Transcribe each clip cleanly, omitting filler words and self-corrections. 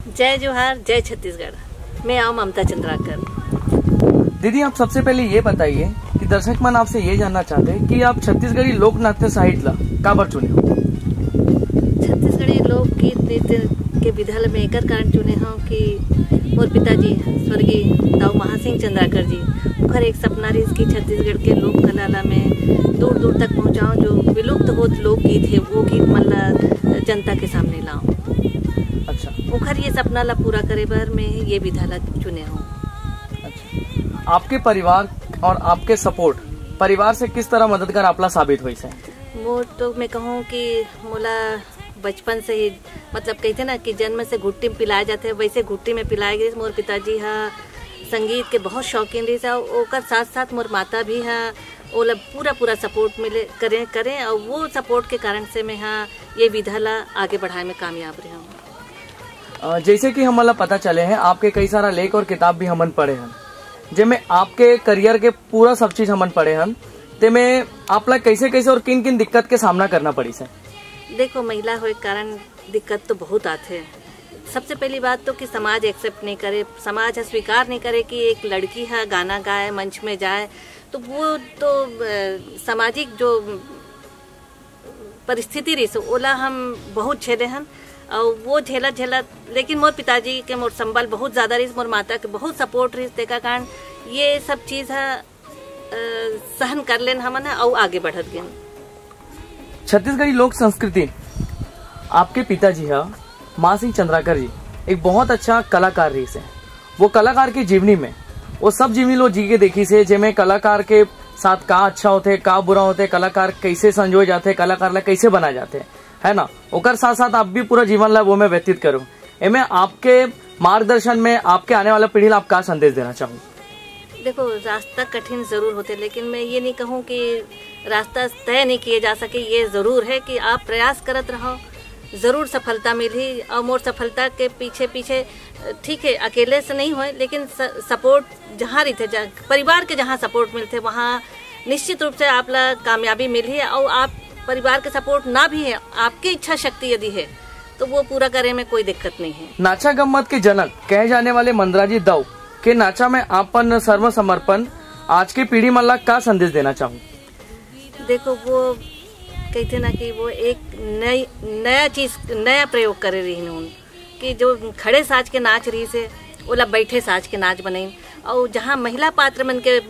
जय जोहार, जय छत्तीसगढ़। मैं आऊँ ममता चंद्राकर। दीदी, आप सबसे पहले ये बताइए कि दर्शक मन आपसे ये जानना चाहते हैं कि आप छत्तीसगढ़ी लोक नृत्य साहित्य ला काबर चुने हो? छत्तीसगढ़ी लोकगीत नृत्य के विधा में एकर कारण चुने हूँ कि मोर पिताजी स्वर्गीय दाऊ महासिंह चंद्राकर जी ओखर एक सपना रही कि छत्तीसगढ़ के लोक कला में दूर दूर तक पहुँचाऊँ, जो विलुप्त होत लोकगीत है वो गीत मन ला जनता के सामने लाऊँ। अच्छा, ओखर ये सपना ला पूरा करे बर मैं ये विधा ला चुने हूँ। अच्छा, आपके परिवार और आपके सपोर्ट परिवार से किस तरह मददगार आपला साबित हुई से? मोर तो मैं कहूँ कि मोला बचपन से ही मतलब कहते ना कि जन्म से घुट्टी में पिलाए जाते हैं, वैसे घुट्टी में पिलाए गए। मोर पिताजी हा संगीत के बहुत शौकीन रही, ओकर साथ साथ मोर माता भी हा ओला पूरा सपोर्ट मिले करें और वो सपोर्ट के कारण से मैं हाँ ये विधा ला आगे बढ़ाए में कामयाब रही हूँ। जैसे कि हमला पता चले हैं आपके कई सारा लेख और किताब भी हमन पढ़े हैं, जिनमें आपके करियर के पूरा सब चीज हमन पढ़े हैं, ते में आपला कैसे और किन किन दिक्कत के सामना करना पड़ी से? देखो, महिला होए कारण दिक्कत तो बहुत आते हैं। सबसे पहली बात तो कि समाज एक्सेप्ट नहीं करे, समाज स्वीकार नहीं करे कि एक लड़की है गाना गाए मंच में जाए, तो वो तो सामाजिक जो परिस्थिति रही ओला हम बहुत झेले हैं और वो झेला लेकिन मोर पिताजी के मोर संबल बहुत ज्यादा रही, मोर माता के बहुत सपोर्ट रही, तेका कारण ये सब चीज है सहन कर लेन हमन और आगे बढ़त गए। छत्तीसगढ़ी लोक संस्कृति, आपके पिताजी है महासिंह चंद्राकर जी एक बहुत अच्छा कलाकार रही से। वो कलाकार की जीवनी में वो सब जीवनी लो जी के देखी से, जिसमें कलाकार के साथ का अच्छा होते का बुरा होते, कलाकार कैसे संजोए जाते, कलाकार ला कैसे बना जाते, है ना। ओकर साथ साथ आप भी पूरा जीवन ला वो में व्यतीत करो। एमे आपके मार्गदर्शन में आपके आने वाला पीढ़ी ला आप क्या संदेश देना चाहूँ? देखो, रास्ता कठिन जरूर होते, लेकिन मैं ये नहीं कहूँ कि रास्ता तय नहीं किए जा सके। ये जरूर है कि आप प्रयास करत रहो, जरूर सफलता मिली। और मोर सफलता के पीछे ठीक है अकेले से नहीं होए, लेकिन सपोर्ट जहाँ रहते, परिवार के जहाँ सपोर्ट मिलते वहाँ निश्चित रूप से आप ला कामयाबी मिली। और आप परिवार के सपोर्ट ना भी है, आपकी इच्छा शक्ति यदि है तो वो पूरा करे में कोई दिक्कत नहीं है। नाचा गम्मत के जनक कहे जाने वाले मंदराजी दाऊ के नाचा में आपन सर्व समर्पण आज की पीढ़ी मन ला का संदेश देना चाहूँ? देखो, वो कहते ना कि वो एक नया प्रयोग करे रही हूँ कि जो खड़े साज के नाच रही से ओला बैठे साज के नाच बनाई, और जहाँ महिला पात्र मन के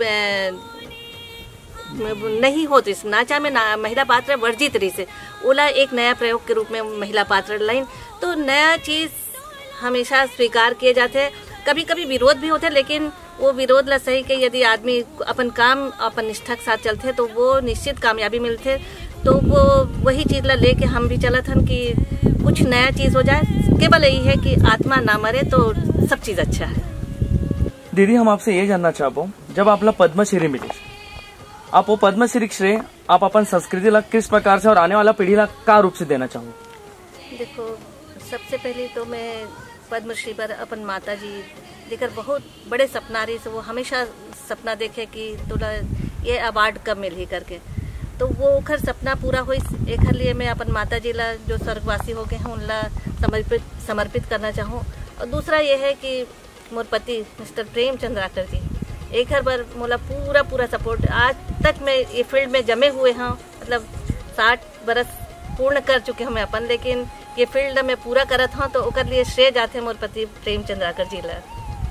नहीं होते इस नाचा में महिला पात्र वर्जित रही से ओला एक नया प्रयोग के रूप में महिला पात्र लाइन। तो नया चीज हमेशा स्वीकार किए जाते हैं, कभी कभी विरोध भी होते, लेकिन वो विरोध ला सही के यदि आदमी अपन काम अपन निष्ठा के साथ चलते तो वो निश्चित कामयाबी मिलते। तो वो वही चीज ला लेके हम भी चलत हन कि कुछ नया चीज हो जाए। केवल यही है कि आत्मा ना मरे तो सब चीज अच्छा है। दीदी, हम आपसे ये जानना चाहबो, जब आपला पद्मश्री मिली, आप वो पद्मश्री श्रेय आप अपन संस्कृति ला किस प्रकार से और आने वाला पीढ़ी ला का रूप से देना चाहूँ? देखो, सबसे पहले तो मैं पद्मश्री पर अपन माता जी लेकर बहुत बड़े सपना रही से, वो हमेशा सपना देखे कि तोला ये अवार्ड कब मिली करके, तो वो खर सपना पूरा हुई। एक लिए मैं अपन माता जी ला जो स्वर्गवासी हो गए हैं उनला समर्पित करना चाहूँ। और दूसरा ये है कि मोर पति मिस्टर प्रेम चंद्राकर जी एक हर बार मोला पूरा सपोर्ट। आज तक मैं ये फील्ड में जमे हुए हैं, मतलब 60 बरस पूर्ण कर चुके हैं अपन, लेकिन ये फील्ड में पूरा करत हूँ तो ओकर लिए श्रेय जाते मोर पति प्रेम चंद्राकर जी ला।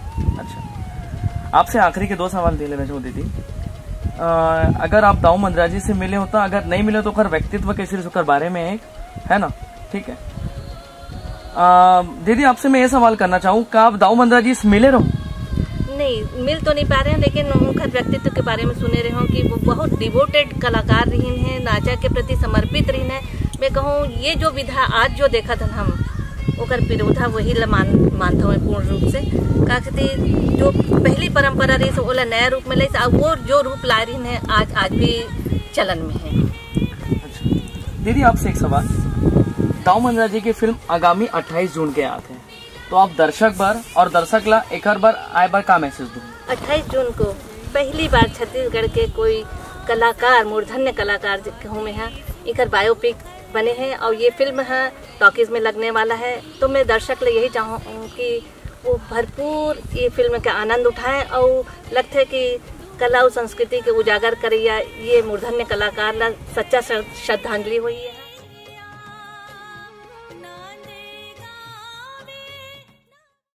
अच्छा, आपसे आखिरी के 2 सवाल दे लेना चाहूँ दीदी। अगर आप दाऊ मंदराजी से मिले हो तो, अगर नहीं मिले तो कर व्यक्तित्व कैसे उसके बारे में एक है ना, ठीक है। दीदी, आपसे मैं ये सवाल करना चाहूँ कि आप दाऊ मंदराजी से मिले रहो? नहीं, मिल तो नहीं पा रहे हैं, लेकिन उनका व्यक्तित्व के बारे में सुने रहे हो कि वो बहुत डिवोटेड कलाकार रही हैं, नाचा के प्रति समर्पित रही हैं। मैं कहूँ ये जो विधा आज जो देखा था हम ओकर विरोधा वही ला मानता हूँ पूर्ण रूप से। का कहते जो पहली परंपरा रही ओला नया रूप में लाई, वो जो रूप ला रही है आज भी चलन में है। अच्छा दीदी, आपसे एक सवाल, दाऊ मंदराजी की फिल्म आगामी 28 जून के आते हैं, तो आप दर्शक ला एक बार आए बार का मैसेज दूँ? 28 जून को पहली बार छत्तीसगढ़ के कोई कलाकार, मूर्धन्य कलाकार कहूँ मैं, एक बायोपिक बने हैं और ये फिल्म है टॉकीज में लगने वाला है। तो मैं दर्शक ले यही चाहूँ कि वो भरपूर ये फिल्म का आनंद उठाएं और लगता है कि कला और संस्कृति के उजागर करिए। ये मूर्धन्य कलाकार ला सच्चा श्रद्धांजलि हुई है।